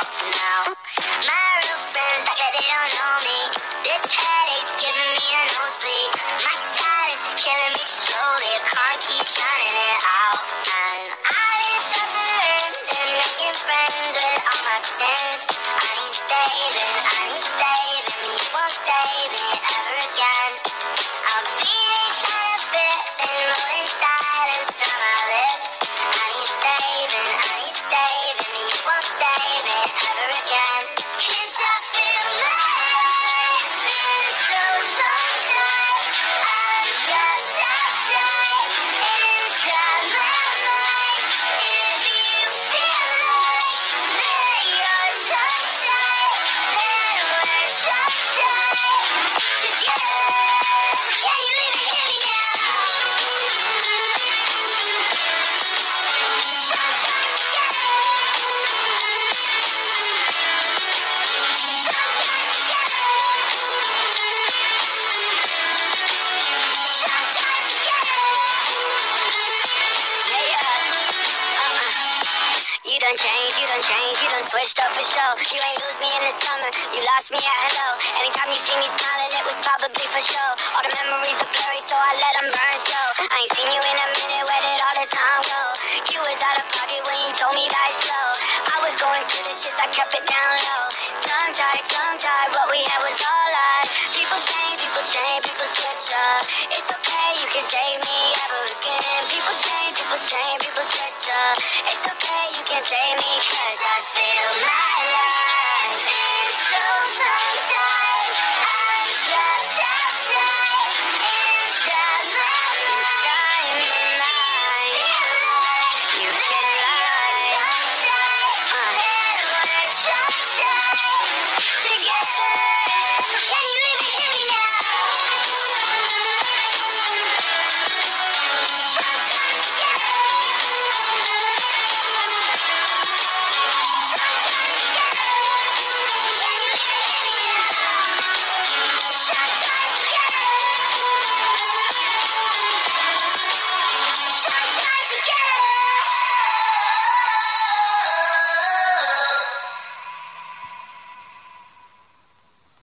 now. My real friends act like they don't know me. This headache's giving me a nosebleed. My silence is killing me slowly. I can't keep shining it out. And I've been suffering, been making friends with all my sins. I need saving, you won't save me ever again. I'll be trying to fit, been rolling silence from my lips. I need saving, you won't save me ever again. 'Cause I feel my life's been so inside. I'm trapped outside, inside my mind. If you feel like that you're tongue-tied, then we're tongue-tied together. Can you even hear me now? Tongue-tied together. Tongue-tied together. Tongue-tied together. You done changed, you done switched up for show. You ain't lose me in the summer, you lost me at hello. Anytime you see me smiling, it was probably for show. All the memories are blurry, so I let them burn slow. I ain't seen you in a minute, where did all the time go? You was out of pocket when you told me die slow. I was going through the shit, I kept it down low. Tongue-tied, what we had was all lies. People change, people switch up. It's okay, you can save me ever again. People change, people switch up. It's okay, you can save me, 'cause I feel my life is so tongue-tied. I'm trapped outside, inside my mind. You feel like tongue-tied, then we're tongue-tied together.